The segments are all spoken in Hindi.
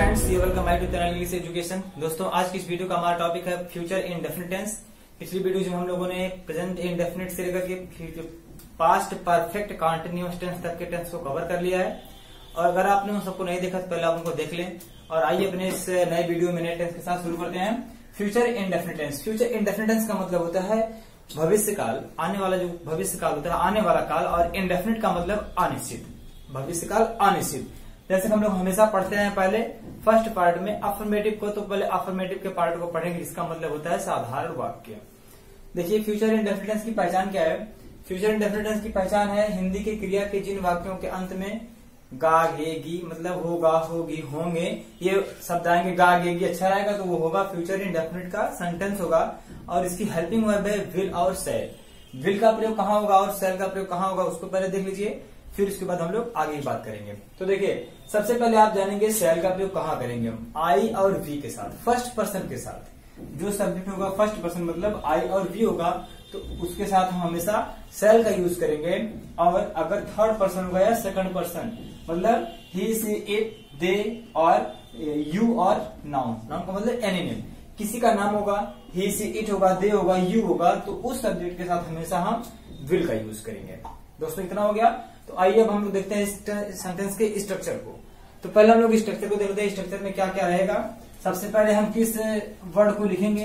फ्रेंड्स, ये welcome back to Telangana English education. दोस्तों, आज की इस वीडियो का हमारा टॉपिक है फ्यूचर इंडेफिनिट टेंस। पिछली वीडियो में हम लोगों ने प्रेजेंट इंडेफिनिट से लेकर के पास्ट परफेक्ट कंटीन्यूअस टेंस तक के टेंस को कवर कर लिया है। और अगर आपने उन सबको नहीं देखा तो पहले आप उनको देख लें। और आइए अपने इस नए वीडियो में नए टेंस के साथ शुरू करते हैं। Future indefinite tense. Future indefinite tense का मतलब होता है भविष्य काल, आने वाला जो भविष्य काल होता है, आने वाला काल। और इंडेफिनिट का मतलब अनिश्चित, भविष्य काल अनिश्चित। जैसे हम लोग हमेशा पढ़ते हैं, पहले फर्स्ट पार्ट में अफर्मेटिव को, तो पहले अफर्मेटिव के पार्ट को पढ़ेंगे। इसका मतलब होता है साधारण वाक्य। देखिए, फ्यूचर इंडेफिनिट टेंस की पहचान क्या है। फ्यूचर इंडेफिनिट टेंस की पहचान है हिंदी के क्रिया के जिन वाक्यों के अंत में गा गे गी मतलब होगा, होगी, होंगे ये शब्द आएंगे। गा गे गी अच्छा रहेगा तो वो होगा, फ्यूचर इंडेफिनिट का सेंटेंस होगा। और इसकी हेल्पिंग वर्ब है विल और शैल। विल का प्रयोग कहाँ होगा और शैल का प्रयोग कहाँ होगा उसको पहले देख लीजिए, फिर उसके बाद हम लोग आगे की बात करेंगे। तो देखिए, सबसे पहले आप जानेंगे शैल का प्रयोग कहाँ करेंगे हम। आई और वी के साथ, फर्स्ट पर्सन के साथ। जो सब्जेक्ट होगा फर्स्ट पर्सन मतलब आई और वी होगा, तो उसके साथ हम हमेशा शैल का यूज करेंगे। और अगर थर्ड पर्सन होगा या सेकंड पर्सन मतलब ही सी इट दे और यू और नाउन, नाउन का मतलब एनी नेम, किसी का नाम होगा, ही सी इट होगा, दे होगा, यू होगा, तो उस सब्जेक्ट के साथ हमेशा हम विल का यूज करेंगे। दोस्तों, इतना हो गया। तो आइए अब हम लोग देखते हैं इस सेंटेंस के स्ट्रक्चर को। तो पहले हम लोग स्ट्रक्चर को देखते हैं। स्ट्रक्चर में क्या क्या रहेगा। सबसे पहले हम किस वर्ड को लिखेंगे।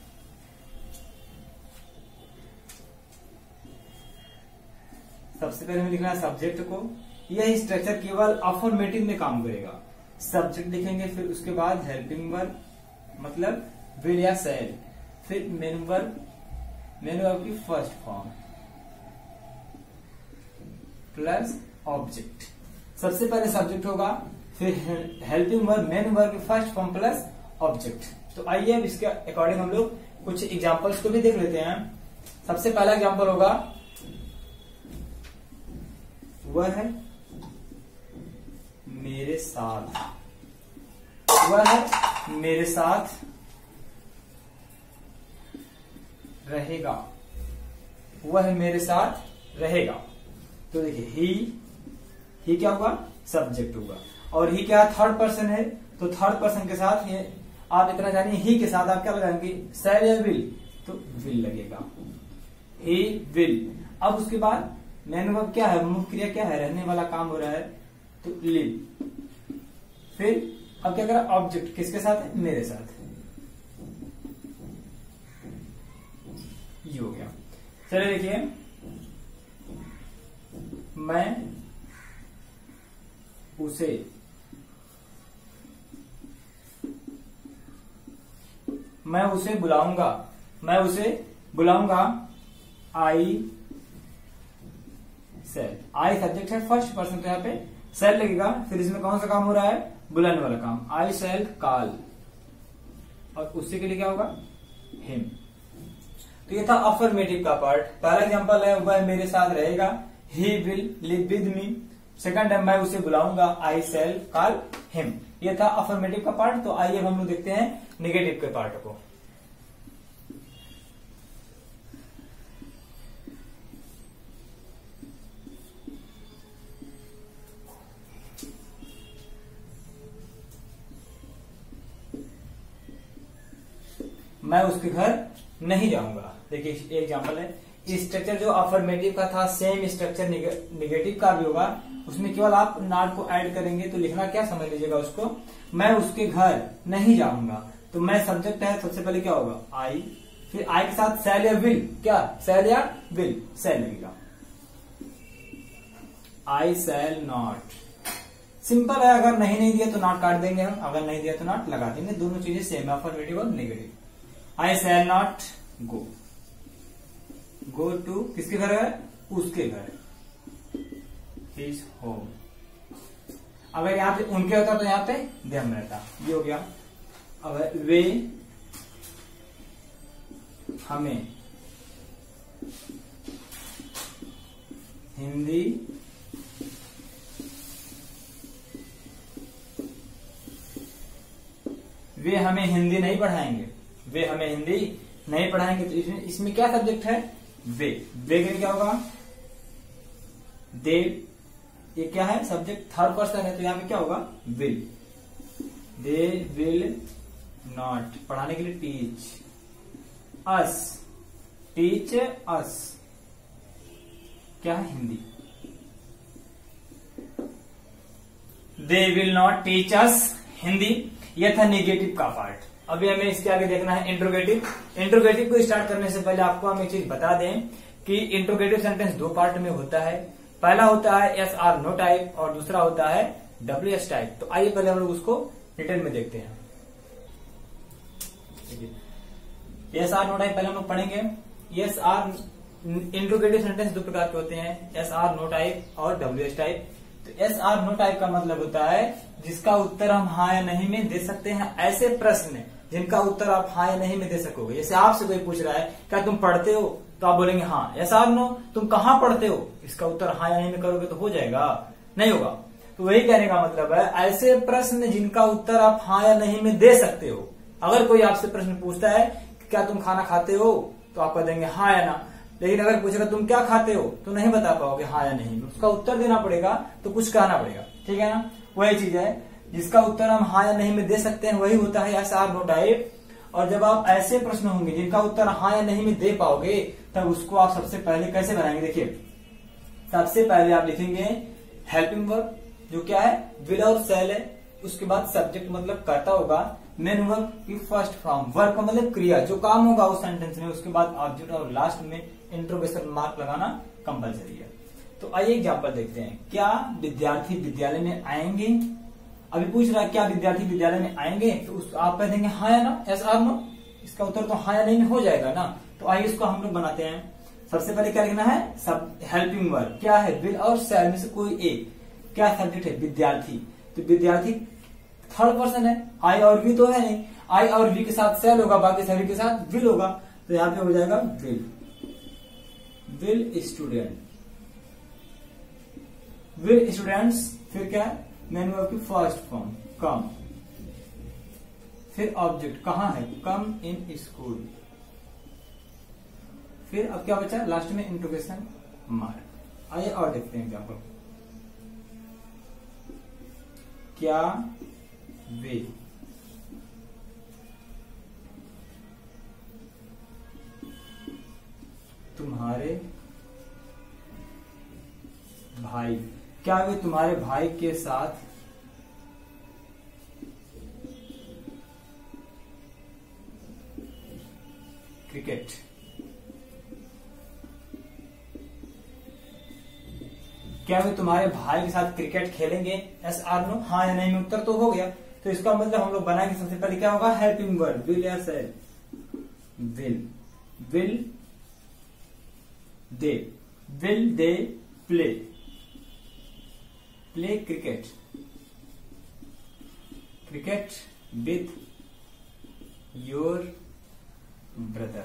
सबसे पहले हमें लिखना है सब्जेक्ट को। यह स्ट्रक्चर केवल अफर्मेटिव में काम करेगा। सब्जेक्ट लिखेंगे, फिर उसके बाद हेल्पिंग वर्ब मतलब विल या शैल, फिर मेन वर्ब, मेन वर्ब की फर्स्ट फॉर्म प्लस ऑब्जेक्ट। सबसे पहले सब्जेक्ट होगा, फिर हेल्पिंग वर्ब, मेन वर्ब की फर्स्ट फॉर्म प्लस ऑब्जेक्ट। तो आइए अब इसके अकॉर्डिंग हम लोग कुछ एग्जांपल्स को भी देख लेते हैं। सबसे पहला एग्जांपल होगा, वह है मेरे साथ, वह है मेरे साथ रहेगा, वह मेरे साथ रहेगा। तो देखिए, ही क्या होगा, सब्जेक्ट होगा। और ही क्या थर्ड पर्सन है, तो थर्ड पर्सन के साथ ये आप इतना जानिए, ही के साथ आप क्या लगाएंगे, शैल या विल, तो विल लगेगा, ही विल। अब उसके बाद मेन वर्ब क्या है, मुख्य क्रिया क्या है, रहने वाला काम हो रहा है, तो लिव। फिर अब क्या करा, ऑब्जेक्ट किसके साथ है, मेरे साथ, ये हो गया। चलिए देखिए, मैं उसे बुलाऊंगा, मैं उसे बुलाऊंगा। आई शैल, आई सब्जेक्ट है, फर्स्ट पर्सन, तो यहाँ पे शैल लगेगा। फिर इसमें कौन सा काम हो रहा है, बुलाने वाला काम। आई शैल कॉल, और उसी के लिए क्या होगा, हिम। तो ये था अफर्मेटिव का पार्ट। पहला एग्जांपल है, वह मेरे साथ रहेगा, he will live with me. Second है, मैं उसे बुलाऊंगा, आई शैल कॉल हिम। ये था अफर्मेटिव का पार्ट। तो आइए हम लोग देखते हैं नेगेटिव के पार्ट को। मैं उसके घर नहीं जाऊंगा। देखिए, एक एग्जांपल है। स्ट्रक्चर जो अफर्मेटिव का था, सेम स्ट्रक्चर निगेटिव का भी होगा। उसमें केवल आप नॉट को ऐड करेंगे। तो लिखना क्या, समझ लीजिएगा उसको, मैं उसके घर नहीं जाऊंगा। तो मैं सब्जेक्ट है, सबसे पहले क्या होगा, आई, फिर आई के साथ शैल या विल, क्या शैल या विल, शैल लगेगा। आई शैल नॉट, सिंपल है। अगर नहीं दिया तो नॉट काट देंगे हम, अगर नहीं दिया तो नॉट लगा देंगे। दोनों चीजें सेम है, अफर्मेटिव और negative. I shall not go, go to किसके घर है, उसके घर, हिज होम। अगर यहाँ पे उनके होता तो यहाँ पे देम रहता, ये हो गया। अब वे हमें हिंदी वे हमें हिंदी नहीं पढ़ाएंगे, वे हमें हिंदी नहीं पढ़ाएंगे। तो इसमें क्या सब्जेक्ट है, वे के लिए क्या होगा, दे। ये क्या है, सब्जेक्ट थर्ड पर्सन है, तो यहाँ पे क्या होगा, विल, दे विल नॉट, पढ़ाने के लिए टीच अस, टीच अस क्या है Hindi, they will not teach us Hindi. यह था नेगेटिव का पार्ट। अभी हमें इसके आगे देखना है इंट्रोगेटिव। इंट्रोगेटिव को स्टार्ट करने से पहले आपको हम एक चीज बता दें कि इंट्रोगेटिव सेंटेंस दो पार्ट में होता है। पहला होता है यस आर नो टाइप और दूसरा होता है WS टाइप। तो आइए पहले हम लोग उसको डिटेल में देखते हैं। यस आर नो टाइप पहले हम लोग पढ़ेंगे। यस आर इंट्रोगेटिव सेंटेंस दो प्रकार के होते हैं, यस आर नो टाइप और WS टाइप। तो यस आर नो टाइप का मतलब होता है जिसका उत्तर हम हाँ या नहीं में दे सकते हैं। ऐसे प्रश्न जिनका उत्तर आप हाँ या नहीं में दे सकोगे। जैसे आपसे कोई पूछ रहा है क्या तुम पढ़ते हो, तो आप बोलेंगे हाँ। यस आर नो, तुम कहाँ पढ़ते हो, इसका उत्तर हाँ या नहीं में करोगे तो हो जाएगा, नहीं होगा। तो वही कहने का मतलब है ऐसे प्रश्न जिनका उत्तर आप हाँ या नहीं में दे सकते हो। अगर कोई आपसे प्रश्न पूछता है क्या तुम खाना खाते हो, तो आप कह देंगे हाँ या ना। लेकिन अगर पूछेगा तुम क्या खाते हो, तो नहीं बता पाओगे हाँ या नहीं, उसका उत्तर देना पड़ेगा, तो कुछ कहना पड़ेगा, ठीक है ना। वही चीज है, जिसका उत्तर हम हाँ या नहीं में दे सकते हैं वही होता है यस आर नो टाइप। और जब आप ऐसे प्रश्न होंगे जिनका उत्तर हाँ या नहीं में दे पाओगे, तब उसको आप सबसे पहले कैसे बनाएंगे। देखिए, सबसे पहले आप लिखेंगे हेल्पिंग वर्ब, जो क्या है विल और शैल है। उसके बाद सब्जेक्ट मतलब कर्ता होगा, मेन वर्ब की फर्स्ट फॉर्म, वर्ब का मतलब क्रिया, जो काम होगा उस सेंटेंस में। उसके बाद ऑब्जेक्ट और लास्ट में इंट्रोगेशन मार्क लगाना कंपलसरी है। तो आइए एग्जांपल देखते हैं। क्या विद्यार्थी विद्यालय में आएंगे। अभी पूछ रहा है क्या विद्यार्थी विद्यालय में आएंगे, तो आप कह देंगे हाँ या ना, यस आर नो। इसका उत्तर तो हाँ या नहीं में हो जाएगा ना। तो आइए इसको हम लोग बनाते हैं। सबसे पहले क्या लिखना है, सब हेल्पिंग वर्ब क्या है विल और शैल में से कोई एक। क्या सब्जेक्ट है विद्यार्थी, तो विद्यार्थी थर्ड पर्सन है, आई और वी तो है नहीं। आई और वी के साथ शैल होगा, बाकी सभी के साथ विल होगा। तो यहाँ पे हो जाएगा will, will student, will students. फिर क्या है मेन वर्ब की फर्स्ट फॉर्म कम, फिर ऑब्जेक्ट कहाँ है कम इन स्कूल। फिर अब क्या बचा लास्ट में इंट्रोगेशन मार्क। आइए और देखते हैं एग्जाम्पल। क्या वे तुम्हारे भाई, क्या वे तुम्हारे भाई के साथ क्रिकेट क्या वे तुम्हारे भाई के साथ क्रिकेट खेलेंगे। यस आर नो, हाँ या नहीं में उत्तर तो हो गया। तो इसका मतलब हम लोग बनाएंगे सबसे पहले क्या होगा हेल्पिंग वर्ब विल या shall. Will they, will they play, play cricket, cricket with your brother.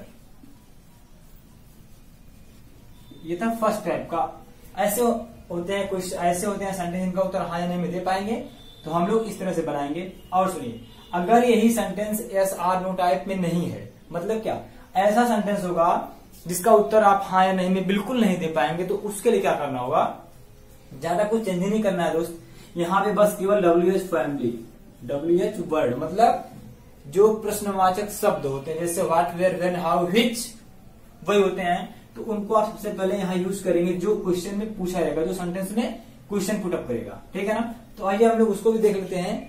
ये था फर्स्ट टाइप का। ऐसे होते हैं कुछ ऐसे होते हैं सेंटेंस जिनका उत्तर हाँ या नहीं में दे पाएंगे, तो हम लोग इस तरह से बनाएंगे। और सुनिए, अगर यही sentence yes or no type में नहीं है, मतलब क्या ऐसा सेंटेंस होगा जिसका उत्तर आप हाँ या नहीं में बिल्कुल नहीं दे पाएंगे, तो उसके लिए क्या करना होगा, ज्यादा कुछ चेंज नहीं करना है दोस्त। यहाँ पे बस केवल WH फैमिली, WH वर्ड मतलब जो प्रश्नवाचक शब्द होते हैं, जैसे what where when how which, वही होते हैं। तो उनको आप सबसे पहले यहाँ यूज करेंगे जो क्वेश्चन में पूछा जाएगा, जो सेंटेंस में क्वेश्चन पुटअप करेगा, ठीक है ना। तो आइए हम लोग उसको भी देख लेते हैं।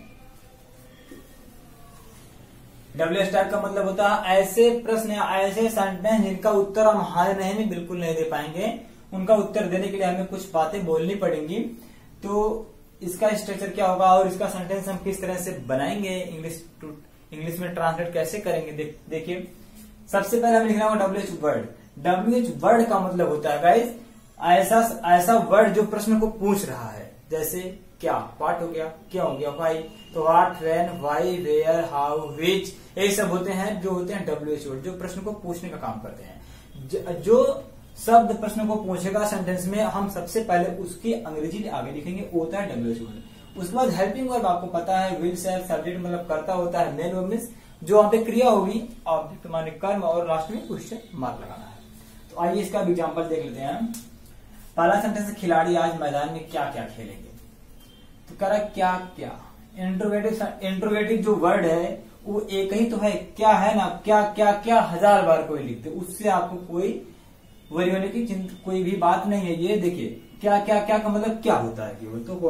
WH टाइप का मतलब होता है ऐसे प्रश्न या ऐसे सेंटेंस जिनका उत्तर हम हाँ या नहीं में बिल्कुल नहीं दे पाएंगे। उनका उत्तर देने के लिए हमें कुछ बातें बोलनी पड़ेंगी। तो इसका स्ट्रक्चर क्या होगा और इसका सेंटेंस हम किस तरह से बनाएंगे, इंग्लिश में ट्रांसलेट कैसे करेंगे, देखिए। सबसे पहले हमें लिखना होगा WH वर्ड। WH वर्ड का मतलब होता है गाइस ऐसा वर्ड जो प्रश्न को पूछ रहा है। जैसे क्या, व्हाट हो गया, क्या हो गया, व्हाई। तो what, when, why, where, how, which, ये सब होते हैं जो होते हैं WH वर्ड, जो प्रश्न को पूछने का काम करते हैं। जो शब्द प्रश्न को पूछेगा सेंटेंस में, हम सबसे पहले उसकी अंग्रेजी आगे लिखेंगे, वो होता है WH वर्ड। उसके बाद हेल्पिंग वर्ब आपको पता है विल शैल, सब्जेक्ट मतलब करता होता है, मेन वर्ब मींस जो वहां पे क्रिया होगी, ऑब्जेक्ट माने कर्म, और लास्ट में क्वेश्चन मार्क लगाना है। तो आइए इसका एग्जांपल देख लेते हैं। पहला सेंटेंस, खिलाड़ी आज मैदान में क्या क्या खेलेंगे। तो करा क्या क्या, इंट्रोगेटिव जो वर्ड है वो एक ही तो है, क्या है ना, क्या क्या क्या 1000 बार कोई लिखते, उससे आपको कोई वरी होने की कोई भी बात नहीं है। ये देखिए क्या क्या क्या का मतलब क्या होता है केवल, तो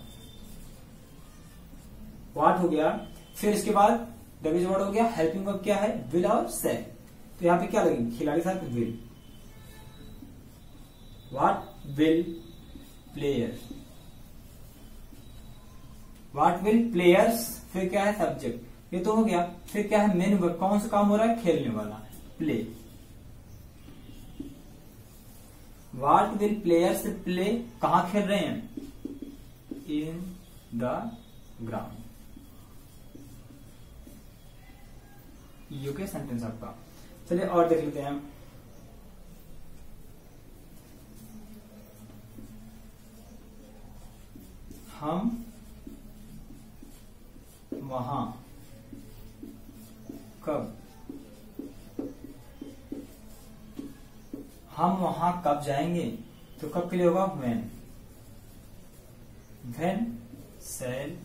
व्हाट हो गया। फिर इसके बाद डब्ल्यू वर्ड हो गया, हेल्पिंग वर्ब क्या है, विल और सेल। तो यहाँ पे क्या लगेगी, खिलाड़ी के साथ will. What will players, what will players, फिर क्या है सब्जेक्ट, ये तो हो गया। फिर क्या है मेन वर्ब, कौन सा काम हो रहा है, खेलने वाला, play. What will players play, कहां खेल रहे हैं, इन द ग्राउंड। यूके सेंटेंस आपका। चलिए और देख लेते हैं। हम वहां कब, हम वहां कब जाएंगे, तो कब के लिए होगा when. When shall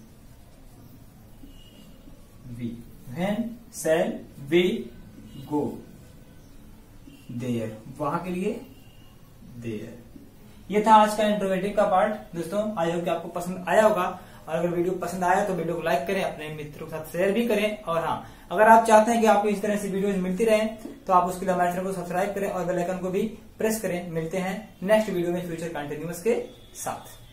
we, when shall we go there, वहां के लिए देयर। ये था आज का इंट्रोगेटिव का पार्ट। दोस्तों आई होप कि आपको पसंद आया होगा, और अगर वीडियो पसंद आया तो वीडियो को लाइक करें, अपने मित्रों के साथ शेयर भी करें। और हाँ, अगर आप चाहते हैं कि आपको इस तरह से वीडियोज मिलती रहें तो आप उसके लिए हमारे चैनल को सब्सक्राइब करें और बेल आइकन को भी प्रेस करें। मिलते हैं नेक्स्ट वीडियो में फ्यूचर कंटिन्यूअस के साथ।